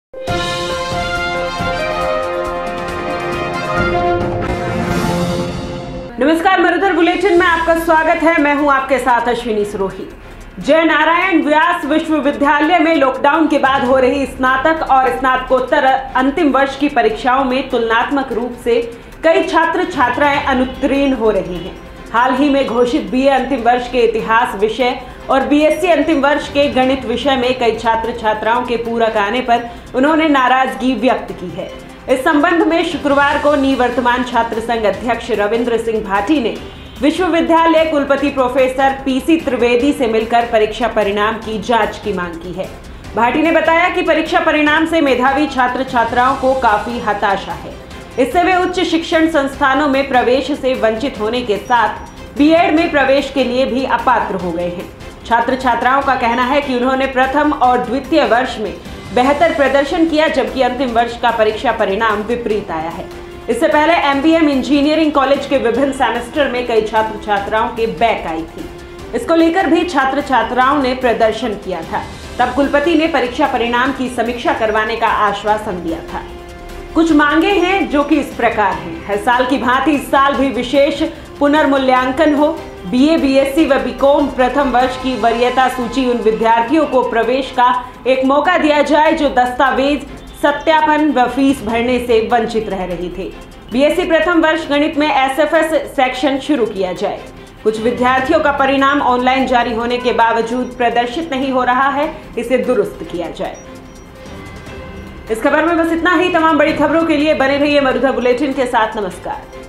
नमस्कार, मरुधर बुलेटिन में आपका स्वागत है। मैं हूं आपके साथ अश्विनी सरोही। जय नारायण व्यास विश्वविद्यालय में लॉकडाउन के बाद हो रही स्नातक और स्नातकोत्तर अंतिम वर्ष की परीक्षाओं में तुलनात्मक रूप से कई छात्र छात्राएं अनुत्तीर्ण हो रही हैं। हाल ही में घोषित बीए अंतिम वर्ष के इतिहास विषय और बीएससी अंतिम वर्ष के गणित विषय में कई छात्र छात्राओं के पूरक आने पर उन्होंने नाराजगी व्यक्त की है। इस संबंध में शुक्रवार को निवर्तमान छात्र संघ अध्यक्ष रविंद्र सिंह भाटी ने विश्वविद्यालय कुलपति प्रोफेसर पीसी त्रिवेदी से मिलकर परीक्षा परिणाम की जांच की मांग की है। भाटी ने बताया कि परीक्षा परिणाम से मेधावी छात्र छात्राओं को काफी हताशा है। इससे वे उच्च शिक्षण संस्थानों में प्रवेश से वंचित होने के साथ बीएड में प्रवेश के लिए भी अपात्र हो गए हैं। छात्र छात्राओं का कहना है कि उन्होंने प्रथम और द्वितीय वर्ष में बेहतर प्रदर्शन किया, जबकि अंतिम वर्ष का परीक्षा परिणाम विपरीत आया है। इससे पहले एमबीएम इंजीनियरिंग कॉलेज के विभिन्न सेमेस्टर में कई छात्र छात्राओं के बैक आई थी। इसको लेकर भी छात्र छात्राओं ने प्रदर्शन किया था। तब कुलपति ने परीक्षा परिणाम की समीक्षा करवाने का आश्वासन दिया था। कुछ मांगे हैं जो कि इस प्रकार हैं। हर साल की भांति इस साल भी विशेष पुनर्मूल्यांकन हो। बीए, बीएससी व बीकॉम प्रथम वर्ष की वरीयता सूची उन विद्यार्थियों को प्रवेश का एक मौका दिया जाए जो दस्तावेज, सत्यापन व फीस भरने से वंचित रह रही थे। बीएससी प्रथम वर्ष गणित में एसएफएस सेक्शन शुरू किया जाए। कुछ विद्यार्थियों का परिणाम ऑनलाइन जारी होने के बावजूद प्रदर्शित नहीं हो रहा है, इसे दुरुस्त किया जाए। इस खबर में बस इतना ही। तमाम बड़ी खबरों के लिए बने रहिए मरुधर बुलेटिन के साथ। नमस्कार।